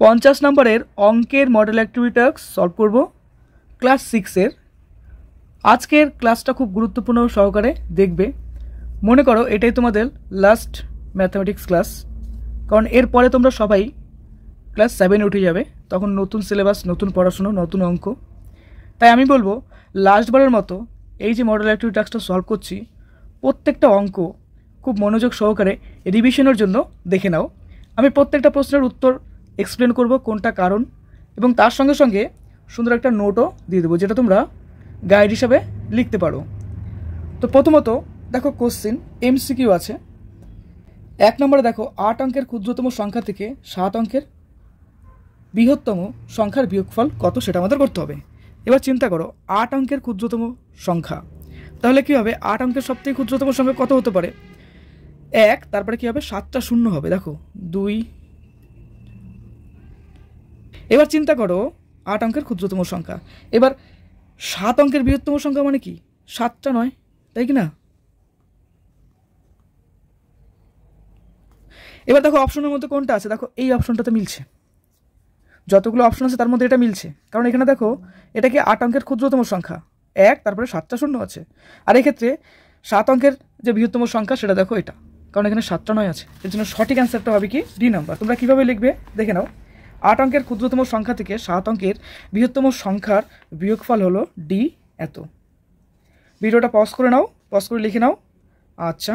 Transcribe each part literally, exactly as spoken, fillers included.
পঞ্চাশ নম্বরের অঙ্কের মডেল অ্যাক্টিভিটি টাস্ক সলভ করব ক্লাস সিক্সের। আজকের ক্লাসটা খুব গুরুত্বপূর্ণ সহকারে দেখবে। মনে করো এটাই তোমাদের লাস্ট ম্যাথমেটিক্স ক্লাস, কারণ এরপরে তোমরা সবাই ক্লাস সেভেনে উঠে যাবে, তখন নতুন সিলেবাস, নতুন পড়াশুনো, নতুন অঙ্ক। তাই আমি বলবো লাস্টবারের মতো এই যে মডেল অ্যাক্টিভিটি টাস্কটা সলভ করছি, প্রত্যেকটা অঙ্ক খুব মনোযোগ সহকারে রিভিশনের জন্য দেখে নাও। আমি প্রত্যেকটা প্রশ্নের উত্তর এক্সপ্লেন করব কোনটা কারণ, এবং তার সঙ্গে সঙ্গে সুন্দর একটা নোটও দিয়ে দেবো যেটা তোমরা গাইড হিসাবে লিখতে পারো। তো প্রথমত দেখো কোশ্চেন এমসিকিউ আছে। এক নম্বরে দেখো আট অঙ্কের ক্ষুদ্রতম সংখ্যা থেকে সাত অঙ্কের বৃহত্তম সংখ্যার বিয়োগফল কত সেটা আমাদের করতে হবে। এবার চিন্তা করো আট অঙ্কের ক্ষুদ্রতম সংখ্যা, তাহলে কী হবে? আট অঙ্কের সবথেকে ক্ষুদ্রতম সংখ্যা কত হতে পারে? এক, তারপরে কী হবে? সাতটা শূন্য হবে, দেখো দুই। এবার চিন্তা করো আট অঙ্কের ক্ষুদ্রতম সংখ্যা, এবার সাত অঙ্কের বৃহত্তম সংখ্যা মানে কি? সাতটা নয়, তাই কি না? এবার দেখো অপশনের মধ্যে কোনটা আছে, দেখো এই অপশনটাতে মিলছে। যতগুলো অপশন আছে তার মধ্যে এটা মিলছে, কারণ এখানে দেখো এটা কি আট অঙ্কের ক্ষুদ্রতম সংখ্যা এক, তারপরে সাতটা শূন্য আছে। আর এক্ষেত্রে সাত অঙ্কের যে বৃহত্তম সংখ্যা সেটা দেখো এটা, কারণ এখানে সাতটা নয় আছে। এর জন্য সঠিক অ্যান্সারটা হবে কি? D number. তোমরা কীভাবে লিখবে দেখে নাও। আট অঙ্কের ক্ষুদ্রতম সংখ্যা থেকে সাত অঙ্কের বৃহত্তম সংখ্যার বিয়োগফল হলো ডি এত। ভিডিওটা পজ করে নাও, পজ করে লিখে নাও। আচ্ছা,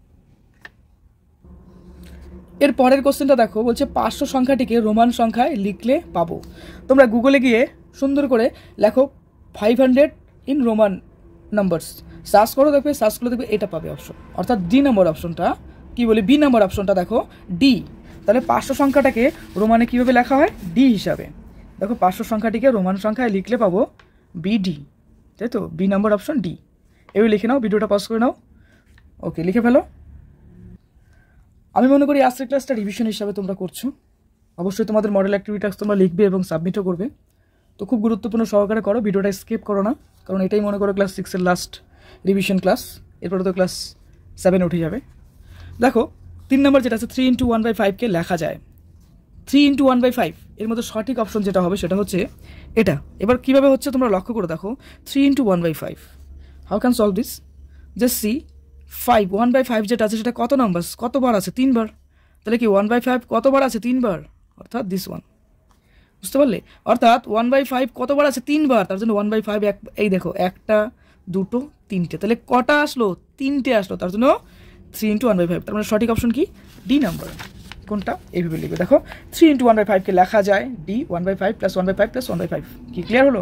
এর পরের কোশ্চেনটা দেখো, বলছে পাঁচশো সংখ্যাটিকে রোমান সংখ্যায় লিখলে পাবো। তোমরা গুগলে গিয়ে সুন্দর করে লেখো five hundred in roman numbers, search করো, দেখবে সার্চ করে দেখবে এটা পাবে অপশন, অর্থাৎ ডি নম্বর অপশনটা। কি বলি? বি নম্বর অপশনটা দেখো ডি। তাহলে পাঁচশো সংখ্যাটাকে রোমানে কীভাবে লেখা হয়? ডি হিসাবে। দেখো পাঁচশো সংখ্যাটিকে রোমান সংখ্যায় লিখলে পাবো বিডি, তাই তো? B number option D. এভাবে লিখে নাও, ভিডিওটা পজ করে নাও। ওকে, লিখে ফেলো। আমি মনে করি আজকের ক্লাসটা রিভিশন হিসাবে তোমরা করছো। অবশ্যই তোমাদের মডেল অ্যাক্টিভিটি টাস্ক তোমরা লিখবে এবং সাবমিটও করবে। তো খুব গুরুত্বপূর্ণ সহকারে করো, ভিডিওটা স্কিপ করো না, কারণ এটাই মনে করো ক্লাস সিক্সের লাস্ট রিভিশন ক্লাস। এরপরে তো ক্লাস সেভেন উঠে যাবে। দেখো তিন নম্বর যেটা আছে, থ্রি ইন্টু ওয়ান বাই ফাইভকে লেখা যায়। Three into one by five এর মধ্যে সঠিক অপশন যেটা হবে সেটা হচ্ছে এটা। এবার কীভাবে হচ্ছে তোমরা লক্ষ্য করে দেখো। Three into one by five, how can solve this? Just see five, one by five যেটা আছে সেটা কত নাম্বার, কতবার আছে? তিনবার। তাহলে কি ওয়ান বাই ফাইভ কতবার আছে? তিনবার, অর্থাৎ দিস ওয়ান। বুঝতে পারলে? অর্থাৎ ওয়ান বাই ফাইভ কতবার আছে? তিনবার। তার জন্য ওয়ান বাই ফাইভ এক, এই দেখো একটা, দুটো, তিনটে। তাহলে কটা আসলো? তিনটে আসলো। তার জন্য three into one by five. তার মানে সঠিক অপশন কি? D number. কোনটা? এইভাবে লিখবে। দেখো থ্রি ইন্টু ওয়ান বাই ফাইভকে লেখা যায় D, one by five plus one by five plus one by five. কি ক্লিয়ার হলো?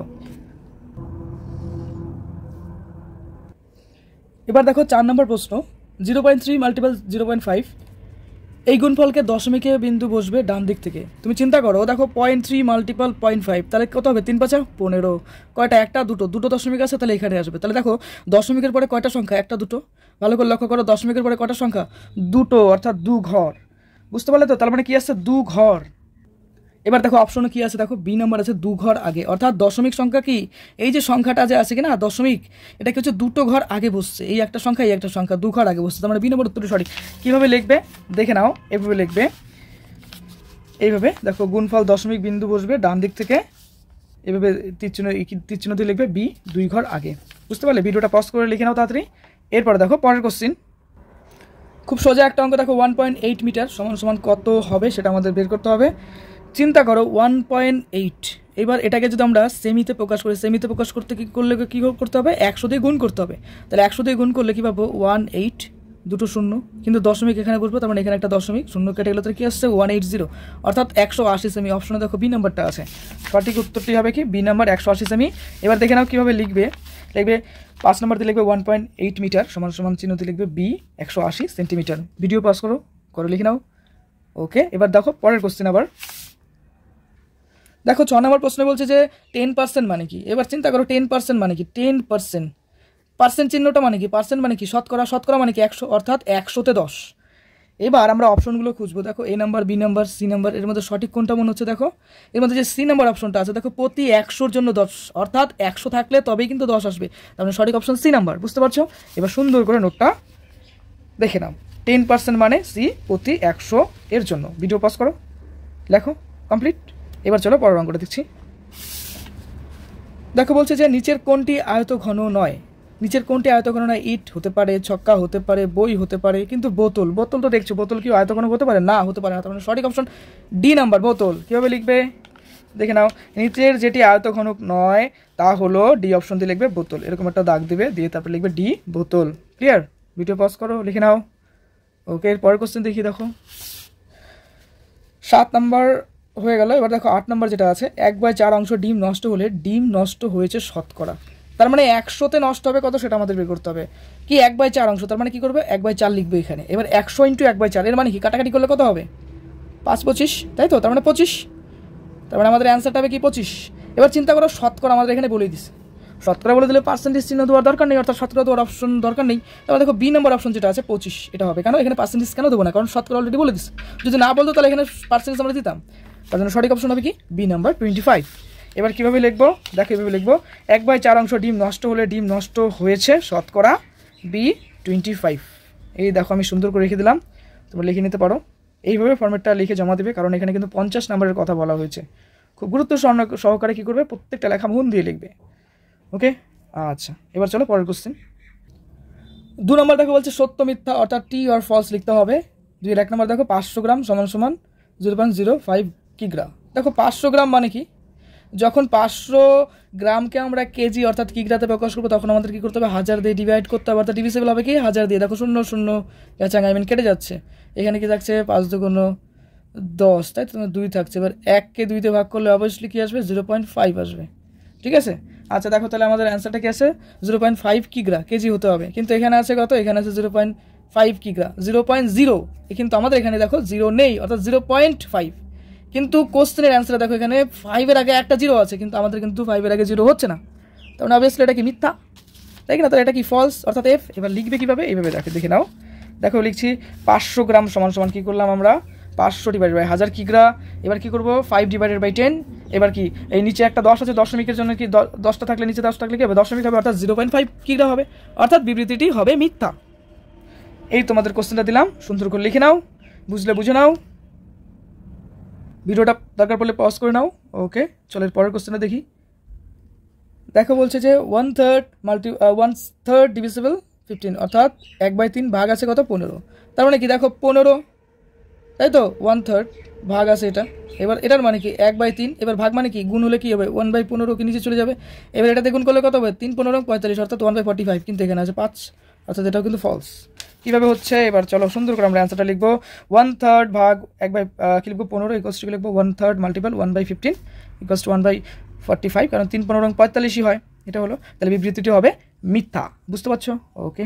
এবার দেখো চার নম্বর প্রশ্ন, zero point three multiple zero point five, এই গুণফলকে দশমিকে বিন্দু বসবে ডান দিক থেকে। তুমি চিন্তা করো, দেখো point three multiple point five, তাহলে কত হবে? তিন পাঁচা পনেরো। কয়টা? একটা, দুটো। দুটো দশমিক আছে, তাহলে এখানে আসবে। তাহলে দেখো দশমিকের পরে কয়টা সংখ্যা? একটা, দুটো। ভালো করে লক্ষ্য করো, দশমিকের পরে কয়টা সংখ্যা? দুটো, অর্থাৎ দু ঘর। বুঝতে পারলে তো? তার মানে কি আসছে? দু ঘর। এবার দেখো অপশনে কি আছে, দেখো বি নাম্বার আছে দু ঘর আগে, অর্থাৎ দশমিক সংখ্যা কি? এই যে সংখ্যাটা যে আছে কিনা দশমিক, এটা কি হচ্ছে? দুটো ঘর আগে বসছে। এই একটা সংখ্যা, এই একটা সংখ্যা, দু ঘর আগে বসছে। তার মানে বি নম্বর উত্তরটি সঠিক। কীভাবে লিখবে দেখে নাও, এভাবে লিখবে। এইভাবে দেখো গুণফল দশমিক বিন্দু বসবে ডান দিক থেকে, এভাবে তীরচিহ্ন তীরচিহ্ন দিয়ে লিখবে বি, দুই ঘর আগে। বুঝতে পারলে? ভিডিওটা পজ করে লিখে নাও তাড়াতাড়ি। এরপরে দেখো পরের কোশ্চিন, খুব সোজা একটা অঙ্ক। দেখো ওয়ান পয়েন্ট এইট মিটার সমান সমান কত হবে সেটা আমাদের বের করতে হবে। চিন্তা করো ওয়ান পয়েন্ট এইট, এবার এটাকে যদি আমরা সেমিতে প্রকাশ করি, সেমিতে প্রকাশ করতে কী করলে কী করতে হবে? একশো দিয়ে গুণ করতে হবে। তাহলে একশো দিয়ে গুণ করলে কী পাবো? ওয়ান এইট, দুটো শূন্য, কিন্তু দশমিক এখানে বসবো, তার মানে এখানে একটা দশমিক, শূন্য কেটে গেলে তো কী আসছে? ওয়ান এইট জিরো, অর্থাৎ একশো আশি সেমি। অপশনে দেখো বি নাম্বারটা আছে। সঠিক উত্তরটি হবে কি? বি নাম্বার, একশো আশি সেমি। এবার দেখে নাও কীভাবে লিখবে। লিখবে পাঁচ নম্বর দিয়ে লিখবে ওয়ান পয়েন্ট এইট মিটার সমান সমান চিহ্ন দিয়ে লিখবে বি, একশো আশি সেন্টিমিটার। ভিডিও পাস করো, করে লিখে নাও। ওকে, এবার দেখো পরের কোশ্চেন। আবার দেখো ছ নম্বর প্রশ্ন বলছে যে টেন পার্সেন্ট মানে কি? এবার চিন্তা করো টেন পার্সেন্ট মানে কি? টেন পার্সেন্ট, পার্সেন্ট চিহ্নটা মানে কি? পার্সেন্ট মানে কি? শতকরা, শতকরা মানে কি? একশো, অর্থাৎ একশোতে দশ। এবার আমরা অপশনগুলো খুঁজবো। দেখো A number, B number, C number, এর মধ্যে সঠিক কোনটা মনে হচ্ছে? দেখো এর মধ্যে যে সি নাম্বার অপশনটা আছে, দেখো প্রতি একশোর জন্য দশ, অর্থাৎ একশো থাকলে তবেই কিন্তু দশ আসবে। তার মানে সঠিক অপশন সি নাম্বার। বুঝতে পারছো? এবার সুন্দর করে নোটটা দেখে নাও। টেন পার্সেন্ট মানে সি, প্রতি একশো এর জন্য। ভিডিও পজ করো, লেখো, কমপ্লিট। এবার চলো পরের অঙ্কটা দেখছি। দেখো বলছে যে নিচের কোনটি আয়তঘন নয়, নিচের কোনটি আয়তঘন নয়? ইট হতে পারে, ছক্কা হতে পারে, বই হতে পারে, কিন্তু বোতল, বোতল তো দেখছো, বোতল কি আয়তঘন হতে পারে? না, হতে পারে না। তার মানে সঠিক অপশন ডি নাম্বার, বোতল। কীভাবে লিখবে দেখে নাও, নিচের যেটি আয়তঘন নয় তা হলো ডি অপশন দিয়ে লিখবে বোতল, এরকম একটা দাগ দিবে, দিয়ে তারপরে লিখবে ডি বোতল। ক্লিয়ার? ভিডিও পজ করো, লিখে নাও। ওকে, এর পরের কোশ্চেন দেখি। দেখো সাত নাম্বার হয়ে গেল। এবার দেখো আট নাম্বার যেটা আছে, এক বাই চার অংশ ডিম নষ্ট হলে ডিম নষ্ট হয়েছে শতকরা। তার মানে একশোতে নষ্ট হবে কত সেটা আমাদের বের করতে হবে। কি এক বাই চার অংশ, তার মানে কি করবে, এক বাই চার লিখবে এখানে। এবার একশো ইন্টু এক বাই চার, এর মানে কি কাটাকাটি করলে কত হবে? পাঁচ পঁচিশ, তাই তো? তার মানে পঁচিশ, তার মানে আমাদের অ্যান্সারটা হবে কি পঁচিশ। এবার চিন্তা করো শতকরা আমাদের এখানে বলে দিচ্ছে, শতকরা বলে দিলে পার্সেন্টেজ চিহ্ন দেওয়ার দরকার নেই, অর্থাৎ শতকরা দেওয়ার অপশন দরকার নেই। তাহলে দেখো বি নম্বর অপশন যেটা আছে পঁচিশ, এটা হবে। কেন এখানে পার্সেন্টেজ কেন দেবো না? কারণ শতকরা অলরেডি বলে দিচ্ছে। যদি না বলতো তাহলে এখানে পার্সেন্টেজ আমরা দিতাম। তার জন্য সঠিক অপশন হবে কি বি নাম্বার টোয়েন্টি ফাইভ। এবার কীভাবে লিখবো দেখো, এভাবে লিখবো, এক বাই চার অংশ ডিম নষ্ট হলে ডিম নষ্ট হয়েছে শতকরা বি টোয়েন্টি ফাইভ। এই দেখো আমি সুন্দর করে রেখে দিলাম, তোমরা লিখে নিতে পারো। এইভাবে ফর্মেটটা লিখে জমা দেবে, কারণ এখানে কিন্তু পঞ্চাশ নাম্বারের কথা বলা হয়েছে। খুব গুরুত্ব সহকারে কী করবে, প্রত্যেকটা লেখা মন দিয়ে লিখবে। ওকে, আচ্ছা এবার চলো পরের কোশ্চেন। দু নম্বর দেখো বলছে সত্য মিথ্যা অর্থাৎ টি আর ফলস লিখতে হবে। দুই এক নম্বর দেখো পাঁচশো গ্রাম সমান সমান জিরো পয়েন্ট জিরো ফাইভ কিগ্রা। দেখো পাঁচশো গ্রাম মানে কি, যখন পাঁচশো গ্রামকে আমরা কেজি অর্থাৎ কিগ্রাতে প্রকাশ করবো তখন আমাদের কী করতে হবে, হাজার দিয়ে ডিভাইড করতে হবে, অর্থাৎ ডিভিসিবল হবে কি হাজার দিয়ে। দেখো শূন্য শূন্য গেছে, আই মিন কেটে যাচ্ছে, এখানে কি থাকছে পাঁচ দুগুণ দশ, তাই তো দুই থাকছে। এবার এককে দুইতে ভাগ করলে অবভিয়াসলি কী আসবে, জিরো পয়েন্ট ফাইভ আসবে। ঠিক আছে, আচ্ছা দেখো তাহলে আমাদের অ্যান্সারটা কি আছে, জিরো পয়েন্ট ফাইভ কিগ্রা কেজি হতে হবে। কিন্তু এখানে আছে কত, এখানে আছে জিরো পয়েন্ট ফাইভ কিগ্রা, জিরো পয়েন্ট জিরো। কিন্তু আমাদের এখানে দেখো জিরো নেই, অর্থাৎ জিরো পয়েন্ট ফাইভ। কিন্তু কোশ্চেনের অ্যান্সারে দেখো এখানে ফাইভের আগে একটা জিরো আছে, কিন্তু আমাদের কিন্তু ফাইভের আগে জিরো হচ্ছে না। তার মানে অবভিয়াসলি এটা কি মিথ্যা, তাই কি না? তাহলে এটা কি ফলস, অর্থাৎ এফ। এবার লিখবে কীভাবে, এইভাবে দেখে দেখে নাও। দেখো লিখছি পাঁচশো গ্রাম সমান সমান কী করলাম আমরা, পাঁচশো ডিভাইড বাই হাজার কিগ্রা। এবার কী করবো, ফাইভ ডিভাইডেড বাই টেন। এবার কি এই নিচে একটা দশ আছে, দশমিকের জন্য কি দশটা থাকলে নিচে দশ থাকলে কি হবে, দশমিক হবে, অর্থাৎ জিরো পয়েন্ট ফাইভ কিগ্রা হবে, অর্থাৎ বিবৃতিটি হবে মিথ্যা। এই তোমাদের কোশ্চেনটা দিলাম, সুন্দর করে লিখে নাও, বুঝলে বুঝে নাও, ভিডিওটা দরকার পড়লে পজ করে নাও। ওকে, চলো পরের কোশ্চেনটা দেখি। দেখো বলছে যে one third multi one third divisible fifteen, অর্থাৎ এক বাই তিন ভাগ আছে কত, পনেরো। তার মানে কি দেখো পনেরো, তাই তো ওয়ান থার্ড ভাগ আছে এটা। এবার এটার মানে কি এক বাই তিন, এবার ভাগ মানে কি গুণ হলে কি হবে, ওয়ান বাই পনেরো কি নিচে চলে যাবে। এবার এটাতে গুণ করলে কত হবে, তিন পনেরো পঁয়তাল্লিশ, অর্থাৎ ওয়ান বাই ফর্টি ফাইভ। কিন্তু এখানে আছে পাঁচ, অর্থাৎ এটাও কিন্তু ফলস। কীভাবে হচ্ছে, এবার চলো সুন্দর করে আমরা অ্যান্সারটা লিখবো। ওয়ান থার্ড ভাগ এক বাই কী লিখবো, পনেরো ইকোয়াস টু লিখবো one third multiple one by fifteen equals to one by forty five, কারণ তিন পনেরো পঁয়তাল্লিশই হয়, এটা হলো। তাহলে বিবৃতিটি হবে মিথ্যা, বুঝতে পারছো? ওকে,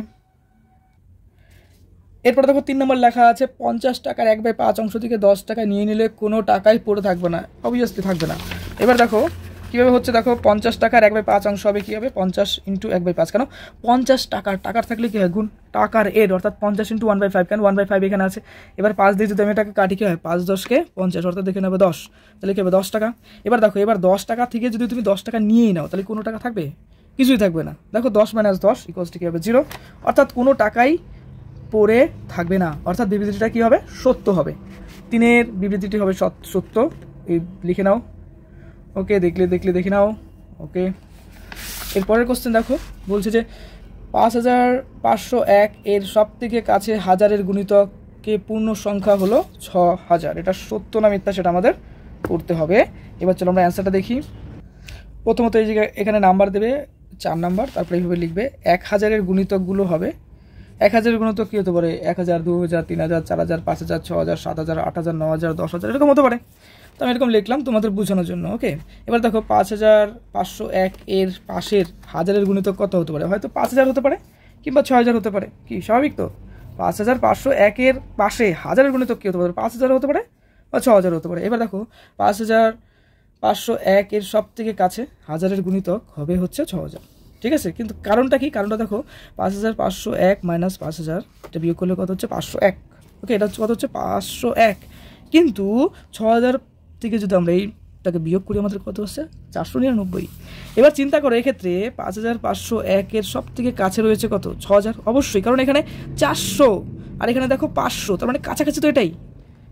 এরপরে দেখো তিন নম্বর লেখা আছে পঞ্চাশ টাকার এক বাই পাঁচ অংশ থেকে দশ টাকা নিয়ে নিলে কোনো টাকাই পড়ে থাকবে না, অবভিয়াসলি থাকবে না। এবার দেখো কীভাবে হচ্ছে, দেখো পঞ্চাশ টাকার এক বাই পাঁচ অংশ হবে কী হবে, পঞ্চাশ ইন্টু এক বাই পাঁচ। কেন পঞ্চাশ টাকার, টাকার থাকলে কী হয় গুণ, টাকার এর, অর্থাৎ পঞ্চাশ ইন্টু ওয়ান বাই ফাইভ, কেন ওয়ান বাই ফাইভ এখানে আছে। এবার পাঁচ দিয়ে যদি আমি এটাকে কাটি কী হয়, পাঁচ দশকে পঞ্চাশ, অর্থাৎ দেখে নেবে দশ, তাহলে কী হবে দশ টাকা। এবার দেখো এবার দশ টাকা থেকে যদি তুমি দশ টাকা নিয়েই নাও তাহলে কোনো টাকা থাকবে, কিছুই থাকবে না। দেখো দশ মাইনাস দশ ইকোয়াস টু কী হবে, জিরো, অর্থাৎ কোনো টাকাই পড়ে থাকবে না, অর্থাৎ বিবৃতিটা কী হবে, সত্য হবে। তিনের বিবৃতিটি হবে সত্য, এই লিখে নাও। ওকে, দেখলে দেখলে দেখে নাও। ওকে, এরপরের কোশ্চেন দেখো বলছে যে পাঁচ হাজার পাঁচশো এক এর সব থেকে কাছে হাজারের গুণিতকে পূর্ণ সংখ্যা হলো ছ হাজার। এটা সত্য না মিথ্যা সেটা আমাদের করতে হবে। এবার চলো আমরা অ্যান্সারটা দেখি। প্রথমত এই জায়গায় এখানে নাম্বার দেবে চার নাম্বার, তারপরে এইভাবে লিখবে এক হাজারের গুণিতকগুলো হবে, এক হাজারের গুণিতক কী হতে পারে, এক হাজার, দু হাজার, তিন হাজার, চার হাজার, পাঁচ হাজার, ছ হাজার, সাত হাজার, আট হাজার, ন হাজার, দশ হাজার, এরকম হতে পারে। তো আমি এরকম লিখলাম তোমাদের বোঝানোর জন্য। ওকে, এবার দেখো পাঁচ হাজার পাঁচশো এক এর পাশের হাজারের গুণিতক কত হতে পারে, হয়তো পাঁচ হাজার হতে পারে কিংবা ছয় হাজার হতে পারে, কি স্বাভাবিক তো। পাঁচ হাজার পাঁচশো একের পাশে হাজারের গুণিতক কী হতে পারে, পাঁচ হাজার হতে পারে বা ছ হাজার হতে পারে। এবার দেখো পাঁচ হাজার পাঁচশো এক এর সব থেকে কাছে হাজারের গুণিতক হবে হচ্ছে ছ হাজার, ঠিক আছে। কিন্তু কারণটা কি, কারণটা দেখো পাঁচ হাজার পাঁচশো এক মাইনাস পাঁচ হাজার, এটা বিয়োগ করলে কত হচ্ছে পাঁচশো এক। ওকে, এটা হচ্ছে কত হচ্ছে পাঁচশো এক, কিন্তু ছ হাজার থেকে যদি আমরা এইটাকে বিয়োগ করি আমাদের কত হচ্ছে চারশো নিরানব্বই। এবার চিন্তা করো এক্ষেত্রে পাঁচ হাজার পাঁচশো একের সব থেকে কাছে রয়েছে কত, ছ হাজার, অবশ্যই, কারণ এখানে চারশো আর এখানে দেখো পাঁচশো, তার মানে কাছাকাছি তো এটাই,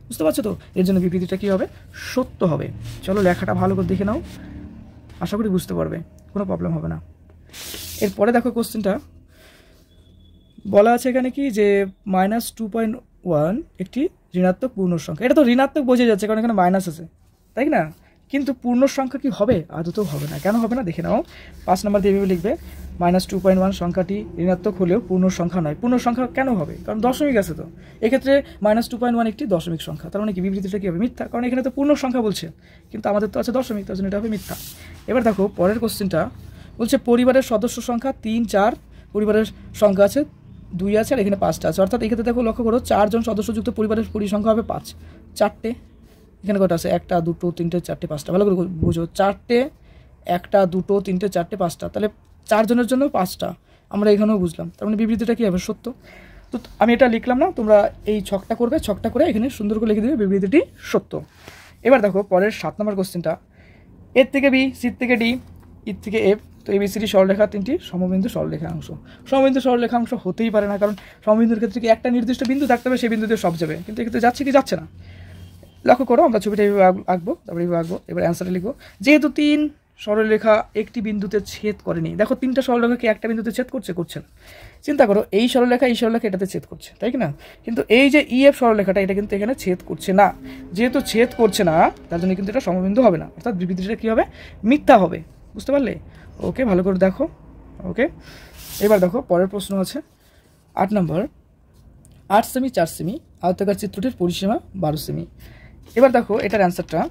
বুঝতে পারছো তো? এর জন্য বিবৃতিটা কী হবে? সত্য হবে। চলো লেখাটা ভালো করে দেখে নাও, আশা করি বুঝতে পারবে, কোনো প্রবলেম হবে না। এরপরে দেখো কোশ্চেনটা বলা আছে এখানে কি যে মাইনাস টু পয়েন্ট ওয়ান একটি ঋণাত্মক পূর্ণ সংখ্যা। এটা তো ঋণাত্মক বোঝা যাচ্ছে কারণ এখানে মাইনাস আছে, তাই না? কিন্তু পূর্ণ সংখ্যা কি হবে? আদতেও হবে না। কেন হবে না দেখে নাও। পাঁচ নম্বর দিয়ে এভাবে লিখবে, মাইনাস টু পয়েন্ট ওয়ান সংখ্যাটি ঋণাত্মক হলেও পূর্ণ সংখ্যা নয়। পূর্ণ সংখ্যা কেন হবে? কারণ দশমিক আছে তো। এক্ষেত্রে মাইনাস টু পয়েন্ট ওয়ান একটি দশমিক সংখ্যা, তার মানে কি বিবৃতিটা কী হবে? মিথ্যা, কারণ এখানে তো পূর্ণ সংখ্যা বলছে, কিন্তু আমাদের তো আছে দশমিক, তার জন্য এটা হবে মিথ্যা। এবার দেখো পরের কোশ্চেনটা বলছে পরিবারের সদস্য সংখ্যা তিন চার, পরিবারের সংখ্যা আছে দুই আছে আর এখানে পাঁচটা আছে, অর্থাৎ এক্ষেত্রে দেখো লক্ষ্য করো চারজন সদস্যযুক্ত পরিবারের পরিসংখ্যা হবে পাঁচ। চারটে, এখানে কটা আছে? একটা দুটো তিনটে চারটে পাঁচটা, ভালো করে বুঝো, চারটে, একটা দুটো তিনটে চারটে পাঁচটা, তাহলে চারজনের জন্য পাঁচটা, আমরা এখানেও বুঝলাম। তার মানে বিবৃতিটা কী হবে? সত্য। তো আমি এটা লিখলাম না, তোমরা এই ছকটা করবে, ছকটা করে এখানে সুন্দর করে লিখে দেবে বিবৃতিটি সত্য। এবার দেখো পরের সাত নম্বর কোশ্চেনটা, এর থেকে বি, সির থেকে ডি, ইর থেকে এফ, তো এই বিসিডি সরলরেখা তিনটি সমবিন্দু সরলরেখাংশ। সমবিন্দু সরলরেখাংশ হতেই পারে না, কারণ সমবিন্দুর ক্ষেত্রে কি একটা নির্দিষ্ট বিন্দু থাকতে হবে, সেই বিন্দুতে সব যাবে, কিন্তু এক্ষেত্রে যাচ্ছে কি যাচ্ছে না। লক্ষ্য করো, আমরা ছবিটা এইভাবে আঁকবো, তারপরে এইভাবে আঁকবো, এবার অ্যান্সারটা লিখবো। যেহেতু তিন সরলরেখা একটি বিন্দুতে ছেদ করেনি, দেখো তিনটা সরলরেখা কি একটা বিন্দুতে ছেদ করছে? করছে না। চিন্তা করো, এই সরলরেখা এই সরলরেখা এটাতে ছেদ করছে, তাই কি না? কিন্তু এই যে ইএফ সরলরেখাটা এটা কিন্তু এখানে ছেদ করছে না। যেহেতু ছেদ করছে না, তার জন্য কিন্তু এটা সমবিন্দু হবে না, অর্থাৎ বিবৃতিটা কী হবে? মিথ্যা হবে। বুঝতে পারলে? ওকে, ভালো করে দেখো। ওকে, এবার দেখো পরের প্রশ্ন আছে আট নম্বর, আট সেমি চার সেমি আয়তাকার চিত্রটির পরিসীমা বারো সেমি। এবার দেখো এটার অ্যান্সারটা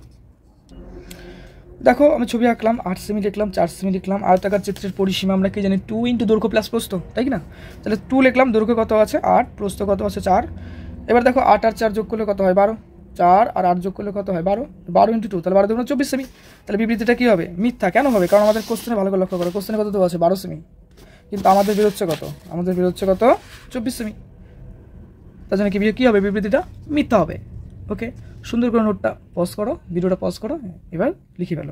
দেখো, আমি ছবি আঁকলাম, আট সেমি লিখলাম, চার সেমি লিখলাম, আয়তাকার চিত্রের পরিসীমা আমরা কি জানি? টু ইন্টু দৈর্ঘ্য প্লাস প্রস্থ, তাই কি না? তাহলে টু লিখলাম, দৈর্ঘ্য কত আছে? আট, প্রস্থ কত আছে? চার। এবার দেখো আট আর চার যোগ করলে কত হয়? বারো। চার আর আট যোগ করলে কত হয়? বারো। বারো ইন্টু টু, তাহলে বারো দুগুণ চব্বিশ সেমি। তাহলে বিবৃতিটা কী হবে? মিথ্যা। কেন হবে? কারণ আমাদের কোশ্চেনে ভালো করে লক্ষ্য করো, কোশ্চেনে কত দেওয়া আছে? বারো সেমি, কিন্তু আমাদের বেরোচ্ছে কত? আমাদের বেরোচ্ছে কত? চব্বিশ সেমি। তার জন্য কি কী হবে? বিবৃতিটা মিথ্যা হবে। ওকে, সুন্দর করে নোটটা পজ করো, ভিডিওটা পজ করো, এবার লিখে ফেলো।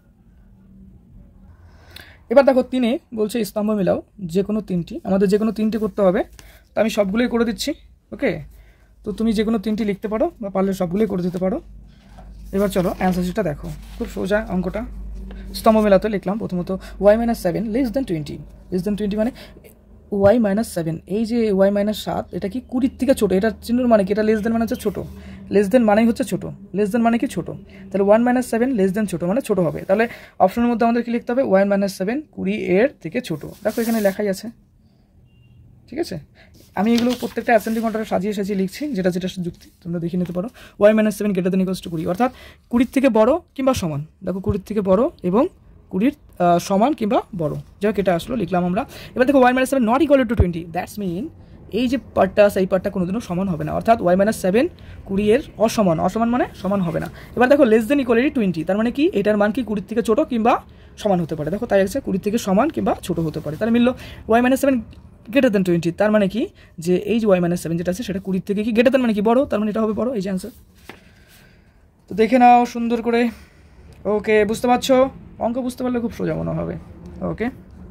এবার দেখো তিনে বলছে স্তম্ভ মেলাও যে কোনো তিনটি, আমাদের যে কোনো তিনটি করতে হবে, তো আমি সবগুলোই করে দিচ্ছি। ওকে, তো তুমি যে কোনো তিনটি লিখতে পারো বা পারলে সবগুলোই করে দিতে পারো। এবার চলো অ্যান্সার শিটটা দেখো, খুব সোজা অঙ্কটা। স্তম্ভ মেলাতে লিখলাম প্রথমত Y minus seven less than twenty, less than twenty মানে ওয়াই মাইনাস সেভেন, এই যে ওয়াই মাইনাস সাত এটা কি কুড়ির থেকে ছোটো, এটা চিহ্নর মানে কি? এটা লেস দেন মানে হচ্ছে ছোটো, লেস দেন মানেই হচ্ছে ছোটো, লেস দেন মানে কি? ছোটো। তাহলে one minus seven less than ছোটো মানে ছোটো হবে। তাহলে অপশনের মধ্যে আমাদের কি লিখতে হবে? ওয়ান মাইনাস সেভেন কুড়ি এর থেকে ছোটো। দেখো এখানে লেখাই আছে, ঠিক আছে? আমি এগুলো প্রত্যেকটা অ্যাসেন্ডিং অর্ডারে সাজিয়ে সাজিয়ে লিখছি, যেটা যেটা যুক্তি তোমরা দেখে নিতে পারো। Y minus seven greater than equals to কুড়ি, অর্থাৎ কুড়ির থেকে বড় কিংবা সমান। দেখো কুড়ির থেকে বড় এবং কুড়ির সমান কিংবা বড়, যাই হোক এটা আসলো লিখলাম আমরা। এবার দেখো y minus seven not equal to twenty, that's mean এই যে পার্টটা আছে এই পার্টটা কোনোদিনও সমান হবে না, অর্থাৎ ওয়াই মাইনাস সেভেন কুড়ি এর অসমান, অসমান মানে সমান হবে না। এবার দেখো লেস দেন ইকুয়ালিটি টোয়েন্টি, তার মানে কি এটার মান কি কুড়ির থেকে ছোটো কিংবা সমান হতে পারে। দেখো তাই আছে কুড়ির থেকে সমান কিংবা ছোটো হতে পারে, তাহলে মিললো y minus seven greater than twenty, তার মানে কি যে এই যে ওয়াই মাইনাস সেভেন যেটা আছে সেটা কুড়ির থেকে কি গ্রেটার দেন মানে কি বড়, তার মানে এটা হবে বড়, এই যে অ্যান্সার। তো দেখে নাও সুন্দর করে। ওকে, বুঝতে পারছো? অঙ্ক বুঝতে পারলে খুব সোজা মনে হবে। ওকে,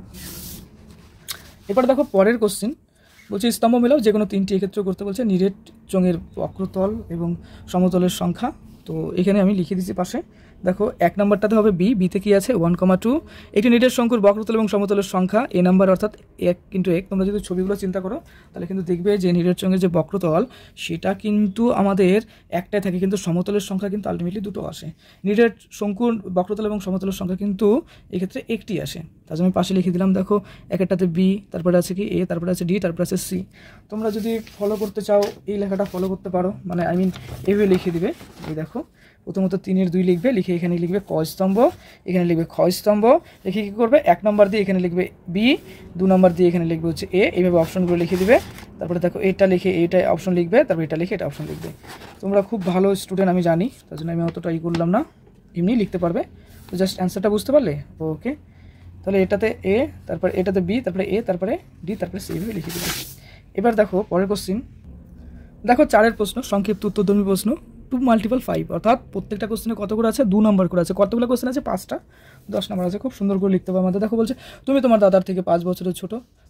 এবার দেখো পরের কোশ্চিন বলছে স্তম্ভ মেলাও যে কোনো তিনটি, এক্ষেত্রে করতে বলছে নিরেট চোঙের বক্রতল এবং সমতলের সংখ্যা। তো এখানে আমি লিখে দিচ্ছি পাশে। দেখো এক নাম্বারটাতে হবে বি, বিতে কি আছে? ওয়ান কমা টু, একটি নিরেট শঙ্কুর বক্রতল এবং সমতলের সংখ্যা এ নাম্বার, অর্থাৎ এক ইন্টু এক। তোমরা যদি ছবিগুলো চিন্তা করো তাহলে কিন্তু দেখবে যে নিরেট চোঙের যে বক্রতল সেটা কিন্তু আমাদের একটাই থাকে, কিন্তু সমতলের সংখ্যা কিন্তু আলটিমেটলি দুটো আসে। নিরেট শঙ্কুর বক্রতল এবং সমতলের সংখ্যা কিন্তু এক্ষেত্রে একটি আসে, তার জন্য আমি পাশে লিখে দিলাম। দেখো এক একটাতে বি, তারপরে আছে কি এ, তারপরে আছে ডি, তারপরে আছে সি। তোমরা যদি ফলো করতে চাও এই লেখাটা ফলো করতে পারো, মানে আই মিন এভাবে লিখে দিবে। এই দেখো প্রথমত তিনের দুই লিখবে, লিখে এখানে লিখবে ক স্তম্ভ, এখানে লিখবে খ স্তম্ভ, লিখে কী করবে? এক নম্বর দিয়ে এখানে লিখবে বি, দু নম্বর দিয়ে এখানে লিখবে হচ্ছে এ, এইভাবে অপশনগুলো লিখে দিবে। তারপরে দেখো এটা লিখে এইটা অপশন লিখবে, তারপরে এটা লিখে এটা অপশন লিখবে। তোমরা খুব ভালো স্টুডেন্ট আমি জানি, তার জন্য আমি অতটা ই করলাম না, এমনি লিখতে পারবে। তো জাস্ট অ্যান্সারটা বুঝতে পারলে? ওকে, তাহলে এটাতে এ, তারপরে এটাতে বি, তারপরে এ, তারপরে ডি, তারপরে সি, এইভাবে লিখে দিবে। এবার দেখো পরের কোশ্চিন, দেখো চারের প্রশ্ন, সংক্ষিপ্ত উত্তরধর্মী প্রশ্ন, টু মাল্টিপল ফাইভ, অর্থাৎ প্রত্যেকটা কোশ্চেনে কত করে আছে? দু নম্বর করে আছে। কতগুলো কোশ্চেন আছে? পাঁচটা, দশ নম্বর আছে। খুব সুন্দর করে লিখতে হবে আমাদের। দেখো বলছে তুমি তোমার দাদার থেকে পাঁচ বছরের ছোট,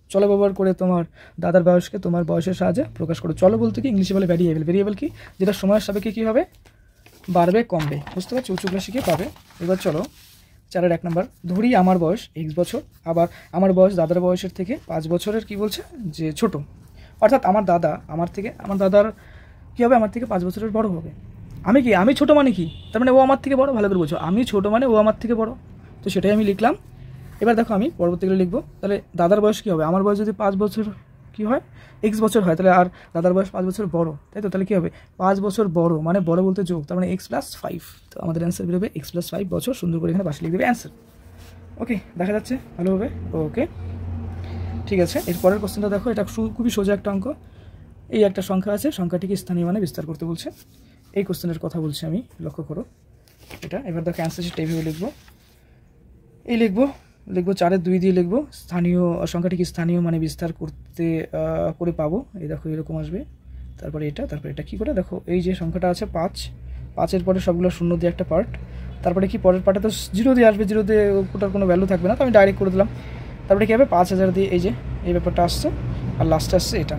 চলো ব্যবহার করে তোমার দাদার বয়সকে তোমার বয়সের সাহায্যে প্রকাশ করো। চলো বলতে কি ইংলিশে বলে ভ্যারিয়েবল। ভ্যারিয়েবল কি, যেটা সময়ের সাপেক্ষে কী হবে, বাড়বে কমবে, বুঝতে পারছো, উঁচু ক্লাসে গিয়ে পাবে। এবার চলো চারের এক নম্বর, ধরি আমার বয়স এক্স বছর, আবার আমার বয়স দাদার বয়সের থেকে পাঁচ বছরের কি বলছে যে ছোট, অর্থাৎ আমার দাদা আমার থেকে আমার দাদার কী হবে, আমার থেকে পাঁচ বছরের বড় হবে। আমি কি, আমি ছোটো মানে কি, তার মানে ও আমার থেকে বড়, ভালো করে বুঝো, আমি ছোটো মানে ও আমার থেকে বড়, তো সেটাই আমি লিখলাম। এবার দেখো আমি পরবর্তীকালে লিখবো, তাহলে দাদার বয়স কী হবে, আমার বয়স যদি পাঁচ বছর কী হয় এক্স বছর হয়, তাহলে আর দাদার বয়স পাঁচ বছর বড়, তাই তো, তাহলে কী হবে পাঁচ বছর বড় মানে বড় বলতে যোগ, তার মানে এক্স প্লাস ফাইভ, তো আমাদের অ্যান্সার বেরোবে এক্স প্লাস ফাইভ বছর। সুন্দর করে এখানে পাশে লিখে দেবে অ্যান্সার। ওকে, দেখা যাচ্ছে ভালোভাবে, ওকে ঠিক আছে। এর পরের কোশ্চেনটা দেখো, এটা খুবই সোজা একটা অঙ্ক। এই একটা সংখ্যা আছে, সংখ্যাটিকে স্থানীয় মানে বিস্তার করতে বলছে, এই কোশ্চেনের কথা বলছি আমি, লক্ষ্য করো এটা। এবার দেখো অ্যান্সার শিটটা এইভাবে লিখবো, এই লিখবো লিখবো চারের দুই দিয়ে লিখবো স্থানীয় সংখ্যাটিকে স্থানীয় মানে বিস্তার করতে করে পাবো, এই দেখো এরকম আসবে, তারপরে এটা, তারপরে এটা কী করে দেখো, এই যে সংখ্যাটা আছে পাঁচ, পাঁচের পরে সবগুলো শূন্য দিয়ে একটা পার্ট, তারপরে কি পরের পার্টে তো জিরো দিয়ে আসবে, জিরো দিয়ে ওটার কোনো ভ্যালু থাকবে না, তো আমি ডাইরেক্ট করে দিলাম। তারপরে কী হবে পাঁচ হাজার দিয়ে এই যে এই ব্যাপারটা আসছে, আর লাস্টে আসছে এটা,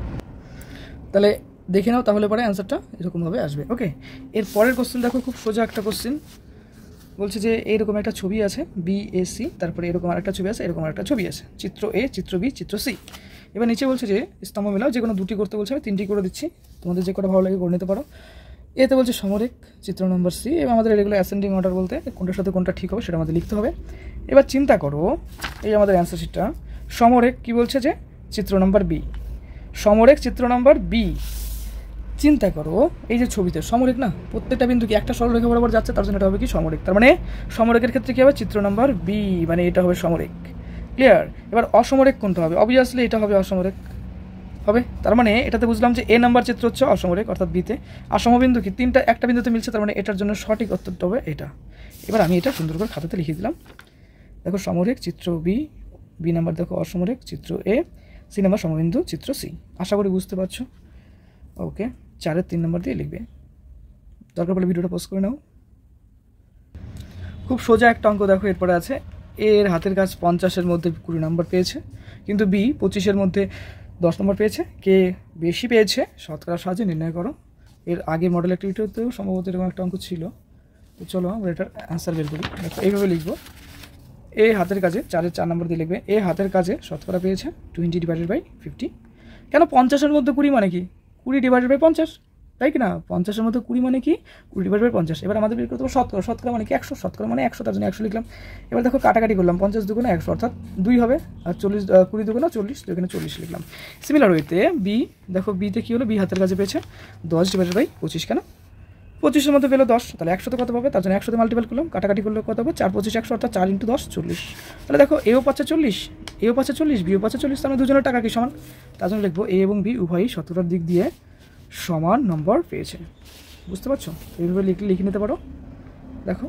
তাহলে দেখে নাও, তাহলে পরে অ্যান্সারটা এরকমভাবে আসবে। ওকে, এর পরের কোশ্চেন দেখো, খুব সোজা একটা কোশ্চেন, বলছে যে এইরকম একটা ছবি আছে বি এ সি, তারপরে এরকম আরেকটা ছবি আছে, এরকম আরেকটা ছবি আছে, চিত্র এ, চিত্র বি, চিত্র সি। এবার নিচে বলছে যে স্তম্ভ মেলাও, যে কোনো দুটি করতে বলছে, আমি তিনটি করে দিচ্ছি, তোমাদের যে কটা ভালো লাগে করে নিতে পারো। এতে বলছে সমরেখ চিত্র নম্বর সি, এবং আমাদের এগুলো অ্যাসেন্ডিং অর্ডার বলতে কোনটার সাথে কোনটা ঠিক হবে সেটা আমাদের লিখতে হবে। এবার চিন্তা করো, এই আমাদের অ্যান্সার শিটটা, সমরেখ কী বলছে যে চিত্র নম্বর বি, সমরেখ চিত্র নম্বর বি। চিন্তা করো এই যে ছবিতে সমরেখ না, প্রত্যেকটা বিন্দু কি একটা সরলরেখা বরাবর যাচ্ছে, তার জন্য এটা হবে কি সমরেখ, তার মানে সমরেখের ক্ষেত্রে কী হবে চিত্র নম্বর বি, মানে এটা হবে সমরেখ। ক্লিয়ার? এবার অসমরেখ কোনটা হবে, অবভিয়াসলি এটা হবে অসমরেখ হবে, তার মানে এটাতে বুঝলাম যে এ নাম্বার চিত্র হচ্ছে অসমরেখ, অর্থাৎ বিতে। আর সমবিন্দু কি তিনটা একটা বিন্দুতে মিলছে, তার মানে এটার জন্য সঠিক উত্তরটা হবে এটা। এবার আমি এটা সুন্দর করে খাতাতে লিখে দিলাম, দেখো সমরেখ চিত্র বি, বি নাম্বার দেখো অসমরেখ চিত্র এ, সি নাম্বার সমবিন্দু চিত্র সি। আশা করি বুঝতে পারছো। ওকে, চারের তিন নম্বর দিয়ে লিখবে, দরকার পড়লে ভিডিওটা পোস্ট করে নাও। খুব সোজা একটা অঙ্ক দেখো, এরপরে আছে এর হাতের কাজ পঞ্চাশের মধ্যে কুড়ি নম্বর পেয়েছে, কিন্তু বি পঁচিশের মধ্যে দশ নম্বর পেয়েছে, কে বেশি পেয়েছে শতকরার সাহায্যে নির্ণয় করো। এর আগের মডেল অ্যাক্টিভিটিতেও সম্ভবত এরকম একটা অঙ্ক ছিল, তো চলো আমরা এটার অ্যান্সার বের করি। দেখো এইভাবে লিখবো, এ হাতের কাজে চারের চার নম্বর দিয়ে লিখবে, এ হাতের কাজে শতকরা পেয়েছে টোয়েন্টি ডিভাইডেড বাই ফিফটি। কেন পঞ্চাশের মধ্যে কুড়ি মানে কি, কুড়ি ডিভাইডেড বাই পঞ্চাশ, তাই কি না, পঞ্চাশের মধ্যে কুড়ি মানে কি কুড়ি ডিভাইড বাই পঞ্চাশ। এবার আমাদের বের করতে হবে শতকরা, শতকরা মানে কি একশো, শতকরা মানে একশো, তার জন্য একশো লিখলাম। এবার দেখো কাটাকাটি করলাম, পঞ্চাশ দুগুণে একশো অর্থাৎ দুই হবে, আর চল্লিশ কুড়ি দুগুণে চল্লিশ, তো এখানে চল্লিশ লিখলাম। সিমিলার ওয়েতে বি, দেখো বিতে কী হলো, বি হাতের কাছে পেয়েছে দশ ডিভাইডেড বাই পঁচিশ, কেন পঁচিশের মধ্যে পেলো দশ, তাহলে একশোতে কত পাবে, তার জন্য একশোতে মাল্টিপ্যাল করলাম, কাটাকাটি করলে কত হবে, চার পঁচিশ একশো, অর্থাৎ চার ইন্টু দশ চল্লিশ। তাহলে দেখো এও পাচ্ছে চল্লিশ, এও পাচ্ছে চল্লিশ, বিও পাচ্ছে চল্লিশ, তার মানে দুজনের টাকা কি সমান, তার জন্য লিখবো এ এবং বি উভয়ই শতকরার দিক দিয়ে সমান নম্বর পেয়েছে। বুঝতে পারছো, এইভাবে লিখে লিখে নিতে পারো। দেখো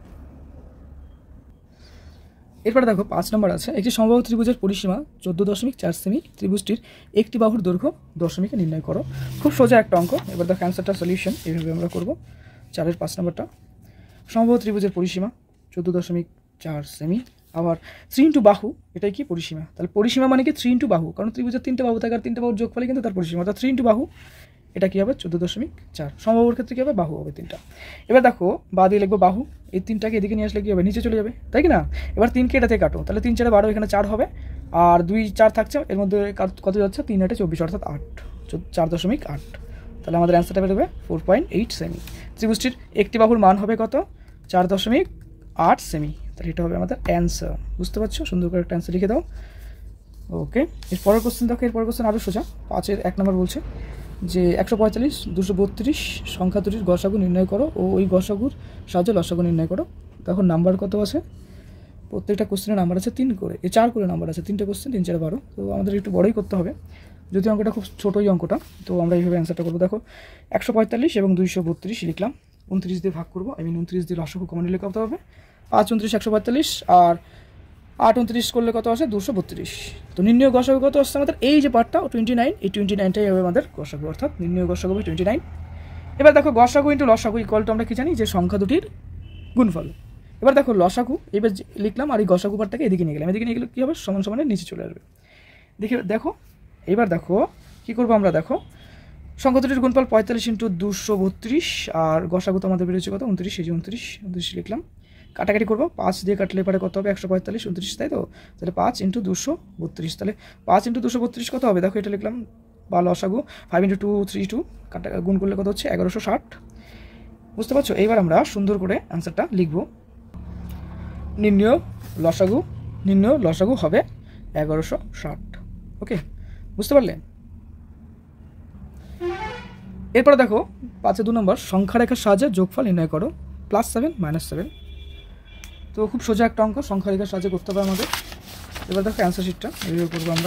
এরপরে দেখো পাঁচ নম্বর আছে, একটি সমবাহু ত্রিভুজের পরিসীমা চোদ্দ দশমিক চার সেমি, ত্রিভুজটির একটি বাহুর দৈর্ঘ্য দশমিকে নির্ণয় করো। খুব সোজা একটা অঙ্ক। এবার দেখো অ্যান্সারটা সলিউশন এইভাবে আমরা করব। চারের পাঁচ নম্বরটা, সমবাহু ত্রিভুজের পরিসীমা চোদ্দ দশমিক চার সেমি, আবার থ্রি ইন্টু বাহু, এটাই কি পরিসীমা, তাহলে পরিসীমা মানে কি থ্রি ইন্টু বাহু, কারণ ত্রিভুজের তিনটে বাহু থাকে, আর তিনটে বাহুর যোগ ফলে কিন্তু তার পরিসীমা, অর্থাৎ থ্রি ইন্টু বাহু, এটা কী হবে চোদ্দো দশমিক চার। সমবাহুর ক্ষেত্রে কী হবে, বাহু হবে তিনটা। এবার দেখো বা দিয়ে লিখবো বাহু, এই তিনটাকে এদিকে নিয়ে আসলে কী হবে, নিচে চলে যাবে, তাই কি না। এবার তিনকে এটা থেকে কাটো, তাহলে তিন চারে বারো, এখানে চার হবে, আর দুই চার থাকছে, এর মধ্যে কত যাচ্ছে, তিন আটে চব্বিশ, অর্থাৎ আট, চার দশমিক আট। তাহলে আমাদের অ্যান্সারটা বেরোবে ফোর পয়েন্ট এইট সেমি। ত্রিভুজটির একটি বাহুর মান হবে কত, চার দশমিক আট সেমি, তাহলে এটা হবে আমাদের অ্যান্সার। বুঝতে পারছো, সুন্দর করে একটা অ্যান্সার লিখে দাও। ওকে, এর পরের কোশ্চেন দেখো, এর পরের কোশ্চেন আরও সোজা। পাঁচের এক নম্বর বলছে যে একশো পঁয়তাল্লিশ দুশো বত্রিশ সংখ্যা দুটির গসাগু নির্ণয় করো ও ওই গসাগুর সাহায্যে লসাগু নির্ণয় করো। তখন নাম্বার কত আছে, প্রত্যেকটা কোশ্চেনের নাম্বার আছে তিন করে, এই চার করে নাম্বার আছে, তিনটে কোশ্চেন, তিন চার বারো, তো আমাদের একটু বড়োই করতে হবে, যদি অঙ্কটা খুব ছোটোই অঙ্কটা, তো আমরা এইভাবে অ্যান্সারটা করবো। দেখো একশো পঁয়তাল্লিশ এবং দুইশো বত্রিশ লিখলাম, উনত্রিশ দিয়ে ভাগ করবো, আই মিন উনত্রিশ দিয়ে লসাগু কমন নিলে কত হবে, পাঁচ উনত্রিশ একশো পঁয়তাল্লিশ, আর আট উনত্রিশ করলে কত আসে, দুশো বত্রিশ। তো নির্ণয় গসাগু কত আসছে আমাদের, এই যে পার্টটা টোয়েন্টি নাইন, এই টোয়েন্টি নাইনটাই হবে আমাদের গসাগু, অর্থাৎ নির্ণয় গসাগু হবে টোয়েন্টি নাইন। এবার দেখো গসাগু ইন্টু লসাগু ইকুয়াল টু আমরা কি জানি, যে সংখ্যা দুটির গুণফল। এবার দেখো লসাগু এবার লিখলাম, আর এই গসাগু পার্টটাকে এদিকে নিয়ে গেলাম, এদিকে নিয়ে গেলে কী হবে, সমান সমানের নিচে চলে আসবে। দেখে দেখো এবার দেখো কী করবো আমরা, দেখো সংখ্যা দুটির গুণফল পঁয়তাল্লিশ ইন্টু দুশো বত্রিশ, আর গসাগু তো আমাদের বেরোচ্ছে কত উনত্রিশ, এই যে উনত্রিশ উনত্রিশ লিখলাম। কাটাকাটি করবো, পাঁচ দিয়ে কাটলে এবারে কত হবে একশো পঁয়তাল্লিশ উনত্রিশ, তাই তো? তাহলে পাঁচ ইন্টু দুশো বত্রিশ, তাহলে পাঁচ ইন্টু দুশো বত্রিশ কত হবে দেখো, এটা লিখলাম বা লসাগু five into two three two, কাটা গুণ করলে কত হচ্ছে এগারোশো ষাট। বুঝতে পারছো? এইবার আমরা সুন্দর করে অ্যান্সারটা লিখবো। নির্ণয় লসাগু, নির্ণয় লসাগু হবে এগারোশো ষাট। ওকে, বুঝতে পারলে? এরপরে দেখো পাঁচে দু নম্বর সংখ্যা রেখার সাহায্যে যোগফল নির্ণয় করো, প্লাস সেভেন মাইনাস সেভেন। তো খুব সোজা একটা অঙ্ক, সংখ্যা রেখার সাহায্যে করতে হবে আমাদের। এবার দেখো অ্যান্সার শিটটা রিভিউ করবো আমরা।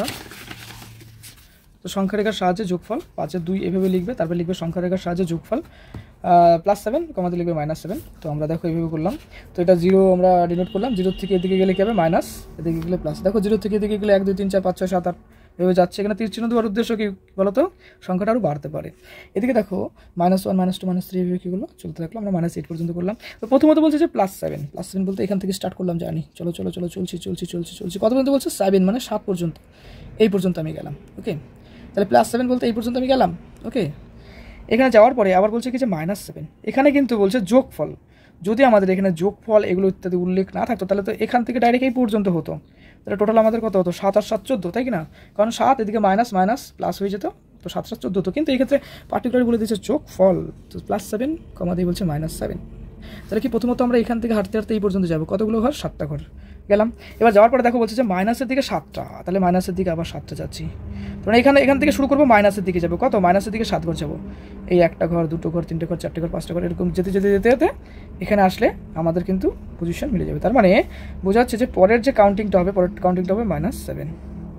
তো সংখ্যা রেখার সাহায্যে যোগফল পাঁচের দুই এভাবে লিখবে, তারপর লিখবে সংখ্যা রেখার সাহায্যে যোগফল প্লাস সেভেন, কমাতে লিখবে মাইনাস সেভেন। তো আমরা দেখো এইভাবে করলাম। তো এটা জিরো আমরা ডিনোট করলাম, জিরোর থেকে এদিকে গেলে কী হবে মাইনাস, এদিকে গেলে প্লাস। দেখো জিরো থেকে এদিকে গেলে এক দুই তিন চার পাঁচ ছয় সাত আট এভাবে যাচ্ছে। এখানে তীর চিহ্ন দেওয়ার উদ্দেশ্য কি বলতো, সংখ্যাটা আরও বাড়তে পারে। এদিকে দেখো minus one minus two minus three এভাবে কী করলো চলতে থাকলো, আমরা মাইনাস এইট পর্যন্ত করলাম। তো প্রথমত বলছে যে প্লাস সেভেন, প্লাস সেভেন বলতে এখান থেকে স্টার্ট করলাম, জানি চলো চলো চলো চলছি চলছি চলছি চলছি কত পর্যন্ত বলছে সেভেন, মানে সাত পর্যন্ত, এই পর্যন্ত আমি গেলাম। ওকে, তাহলে প্লাস সেভেন বলতে এই পর্যন্ত আমি গেলাম। ওকে, এখানে যাওয়ার পরে আবার বলছে কি যে মাইনাস সেভেন, এখানে কিন্তু বলছে যোগফল। যদি আমাদের এখানে যোগফল এগুলো ইত্যাদি উল্লেখ না থাকতো তাহলে তো এখান থেকে ডাইরেক্ট এই পর্যন্ত হতো। তাহলে টোটাল আমাদের কত হতো সাত আর সাত চোদ্দো, তাই কি না? কারণ সাত এদিকে মাইনাস মাইনাস প্লাস হয়ে যেত, তো সাত সাত চোদ্দো হতো। কিন্তু এই ক্ষেত্রে পার্টিকুলার বলে দিয়েছে যোগফল, তো প্লাস সেভেন কমা দিয়ে বলছে মাইনাস সেভেন। তাহলে কি প্রথমত আমরা এখান থেকে হাঁটতে হাঁটতে এই পর্যন্ত যাবো, কতগুলো ঘর সাতটা ঘর গেলাম। এবার যাওয়ার পরে দেখো বলছে যে মাইনাসের দিকে সাতটা, তাহলে মাইনাসের দিকে আবার সাতটা যাচ্ছি। মানে এখানে এখান থেকে শুরু করবো মাইনাসের দিকে যাবো, কত মাইনাসের দিকে সাত ঘর যাবো। এই একটা ঘর দুটো ঘর তিনটে ঘর চারটে ঘর পাঁচটা ঘর এরকম যেতে যেতে যেতে যেতে এখানে আসলে আমাদের কিন্তু পজিশন মিলে যাবে। তার মানে বোঝা যাচ্ছে যে পরের যে কাউন্টিংটা হবে, পরের কাউন্টিংটা হবে মাইনাস সেভেন।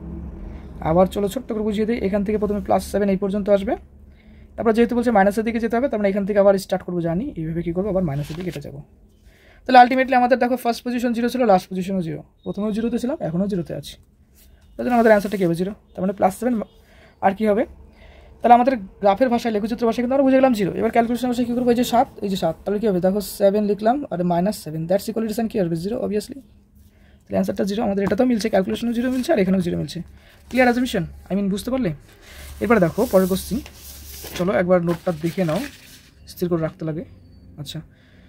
আবার চলো ছোট্ট করে বুঝিয়ে দিই, এখান থেকে প্রথমে প্লাস সেভেন এই পর্যন্ত আসবে, তারপর যেহেতু বলছে মাইনাসের দিকে যেতে হবে, তার মানে এখান থেকে আবার স্টার্ট করবো, জানি এইভাবে কী করবো আবার মাইনাসের দিকে এটা যাবো। তাহলে আলটিমেটলি আমাদের দেখো ফার্স্ট পজিশন জিরো ছিল, লাস্ট পজিশনও জিরো, প্রথমেও জিরোতে ছিলাম এখনও জিরোতে আছি, তাই জন্য আমাদের অ্যান্সারটা কী হবে জিরো। তার মানে প্লাস সেভেন আর কী হবে, তাহলে আমাদের গ্রাফের ভাষায় লেখচিত্র ভাষায় কিন্তু আমরা বুঝে গেলাম জিরো। এবার ক্যালকুলেশন ভাষায় কী করবো, এই যে সাত, এই যে সাত, তাহলে কী হবে দেখো সেভেন লিখলাম আর মাইনাস সেভেন, দ্যাটস ইকুয়ালিটিসান কী আসবে জিরো অবভিয়াসলি। তাহলে অ্যান্সারটা জিরো, আমাদের এটাতেও মিলছে, ক্যালকুলেশনও জিরো মিলছে আর এখানেও জিরো মিলছে। ক্লিয়ার অ্যাজাম্পশন, আই মিন বুঝতে পারলে? এরপরে দেখো পরের কোশ্চিন, চলো একবার নোটটা দেখে নাও, স্থির করে রাখতে লাগে। আচ্ছা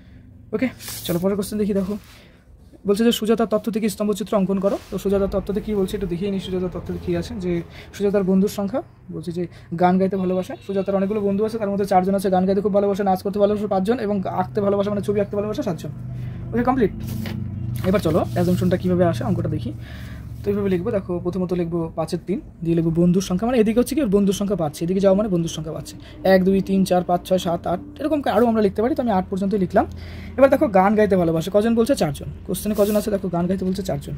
ওকে, চলো পরের কোশ্চেন দেখি। দেখো বলছে যে সুজাতার তত্ত্ব থেকে স্তম্ভচিত্র অঙ্কন করো। তো সুজাতার তত্ত্বতে কী বলছে একটু দেখিয়ে নিই। সুজাতার তত্ত্বতে কী আছে, যে সুজাতার বন্ধুর সংখ্যা, বলছে যে গান গাইতে ভালোবাসে। সুজাতার অনেকগুলো বন্ধু আছে, তার মধ্যে চারজন আছে গান গাইতে খুব ভালোবাসে, নাচ করতে ভালোবাসে পাঁচজন, এবং আঁকতে ভালোবাসে মানে ছবি আঁকতে ভালোবাসে সাতজন। Okay complete. এবার চলো অ্যাজাম্পশনটা কীভাবে আসে অঙ্কটা দেখি। তো এইভাবে লিখবো, দেখো প্রথমত লিখবো পাঁচের তিন, দিয়ে লিখবো বন্ধুর সংখ্যা, মানে এদিকে হচ্ছে কি বন্ধুর সংখ্যা পাচ্ছে, এদিকে যাওয়া মানে বন্ধুর সংখ্যা পাচ্ছে, এক দুই তিন চার পাঁচ ছয় সাত আট এরকম আরও আমরা লিখতে পারি। তো আমি আট পর্যন্ত লিখলাম। এবার দেখো গান গাইতে ভালোবাসে, কজন বলছে চারজন, কোশ্চেনে কজন আছে দেখো গান গাইতে বলছে চারজন।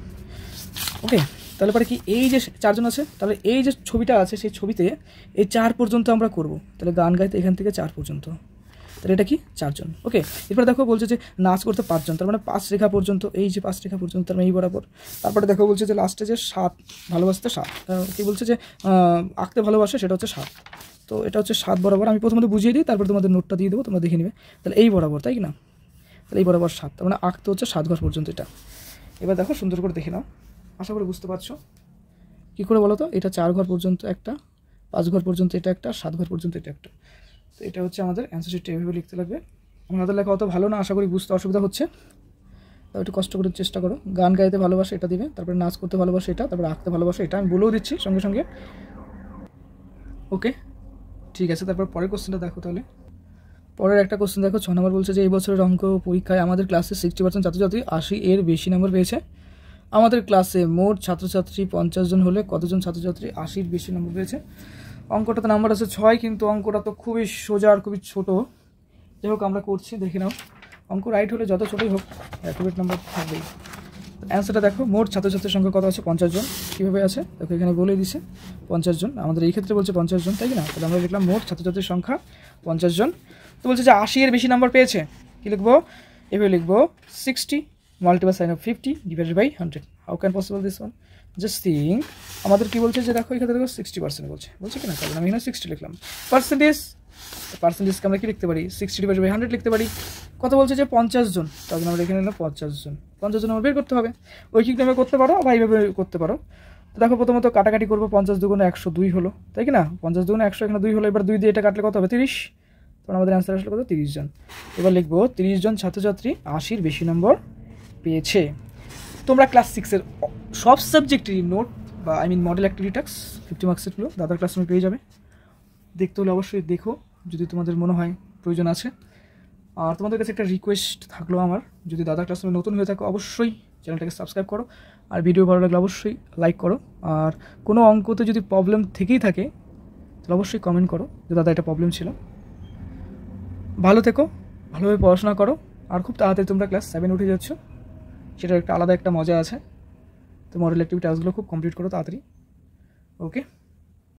ওকে, তাহলে পরে কি এই যে চারজন আছে, তাহলে এই যে ছবিটা আছে সেই ছবিতে এই চার পর্যন্ত আমরা করব। তাহলে গান গাইতে এখান থেকে চার পর্যন্ত, তাহলে এটা কি চারজন। ওকে, এরপরে দেখো বলছে যে নাচ করতে পাঁচজন, তার মানে পাঁচ রেখা পর্যন্ত, এই যে পাঁচ রেখা পর্যন্ত, তার মানে এই বরাবর। তারপরে দেখো বলছে যে লাস্টে যে সাত, ভালোবাসতে সাত, কি বলছে যে আঁকতে ভালোবাসে সেটা হচ্ছে সাত। তো এটা হচ্ছে সাত বরাবর, আমি প্রথমত বুঝিয়ে দিই, তারপর তোমাদের নোটটা দিয়ে দেবো, তোমরা দেখে নেবে। তাহলে এই বরাবর, তাই কি না? তাহলে এই বরাবর সাত, তার মানে আঁকতে হচ্ছে সাত ঘর পর্যন্ত এটা। এবার দেখো সুন্দর করে দেখে নাও, আশা করি বুঝতে পারছো। কী করে বলো তো, এটা চার ঘর পর্যন্ত একটা, পাঁচ ঘর পর্যন্ত এটা একটা, সাত ঘর পর্যন্ত এটা একটা। তো এটা হচ্ছে আমাদের অ্যান্সার শিটটা, এভাবে লিখতে লাগবে। আমাদের লেখা অত ভালো না, আশা করি বুঝতে অসুবিধা হচ্ছে, তাও একটু কষ্ট করে চেষ্টা করো। গান গাইতে ভালোবাসে এটা দিবে, তারপরে নাচ করতে ভালোবাসে এটা, তারপরে আঁকতে ভালোবাসে এটা, আমি বলেও দিচ্ছি সঙ্গে সঙ্গে। ওকে ঠিক আছে, তারপর পরের কোশ্চেনটা দেখো। তাহলে পরের একটা কোশ্চেন দেখো, ছ নম্বর বলছে যে এই বছরের অঙ্ক পরীক্ষায় আমাদের ক্লাসে সিক্সটি পার্সেন্ট ছাত্রছাত্রী আশি এর বেশি নম্বর পেয়েছে। আমাদের ক্লাসে মোট ছাত্রছাত্রী পঞ্চাশ জন হলে কতজন ছাত্রছাত্রী আশির বেশি নম্বর পেয়েছে? অঙ্কটাতে নাম্বার আছে ছয়, কিন্তু অঙ্কটা তো খুবই সোজা আর খুবই ছোটো। যাই হোক আমরা করছি, দেখে নাও। অঙ্ক রাইট হলে যত ছোটোই হোক অ্যাকুরেট নাম্বার থাকবেই। অ্যান্সারটা দেখো, মোট ছাত্রছাত্রীর সংখ্যা কত আছে? পঞ্চাশ জন। কীভাবে আছে দেখো, এখানে বলে দিছে পঞ্চাশ জন, আমাদের এই ক্ষেত্রে বলছে পঞ্চাশ জন, তাই কি না? তাহলে আমরা লিখলাম মোট ছাত্রছাত্রীর সংখ্যা পঞ্চাশ জন। তো বলছে যে আশি এর বেশি নাম্বার পেয়েছে, কী লিখবো? এভাবে লিখবো sixty multiply sine of fifty divided by hundred. How can possible this one? Just thing, আমাদের কী বলছে যে দেখো এখানে দেখো সিক্সটি পার্সেন্ট বলছে, বলছে কি না? কারণ আমি এখানে সিক্সটি লিখলাম। পার্সেন্টেজ, পার্সেন্টেজকে আমরা কি লিখতে পারি? সিক্সটি ডিভাইডেড বাই হান্ড্রেড লিখতে পারি। কত বলছে যে পঞ্চাশ জন, তার জন্য আমরা এখানে নিলাম পঞ্চাশ জন। পঞ্চাশ জন আমার বের করতে হবে, ঐকিক নামে করতে পারো বা এইভাবে করতে পারো। তো দেখো প্রথমত কাটাকাটি করবো, পঞ্চাশ দুগুণে একশো দুই হলো, তাই কি না? পঞ্চাশ দুগুণে একশো, এখানে দুই হলো, এবার দুই দিয়ে এটা কাটলে কত হবে? তিরিশ। তখন আমাদের অ্যান্সার আসলে কত? তিরিশ জন। এবার লিখবো তিরিশ জন ছাত্রছাত্রী আশির বেশি নম্বর পেয়েছে। তোমরা ক্লাস সিক্সের সব সাবজেক্টেরই নোট বা I mean model activity task fifty মার্কসেরগুলো দাদার ক্লাসরুমে পেয়ে যাবে। দেখতে হলে অবশ্যই দেখো যদি তোমাদের মনে হয় প্রয়োজন আছে। আর তোমাদের কাছে একটা রিকোয়েস্ট থাকলো আমার, যদি দাদার ক্লাসরুমে নতুন হয়ে থাকো অবশ্যই চ্যানেলটাকে সাবস্ক্রাইব করো, আর ভিডিও ভালো লাগলে অবশ্যই লাইক করো। আর কোনো অঙ্কতে যদি প্রবলেম থেকেই থাকে তাহলে অবশ্যই কমেন্ট করো যে দাদা এটা প্রবলেম ছিল। ভালো থেকো, ভালোভাবে পড়াশোনা করো, আর খুব তাড়াতাড়ি তোমরা ক্লাস সেভেন উঠে যাচ্ছ, সেটার একটা আলাদা একটা মজা আছে। তো মডেল অ্যাক্টিভিটি টাস্কগুলো খুব কমপ্লিট করো তাড়াতাড়ি। ওকে।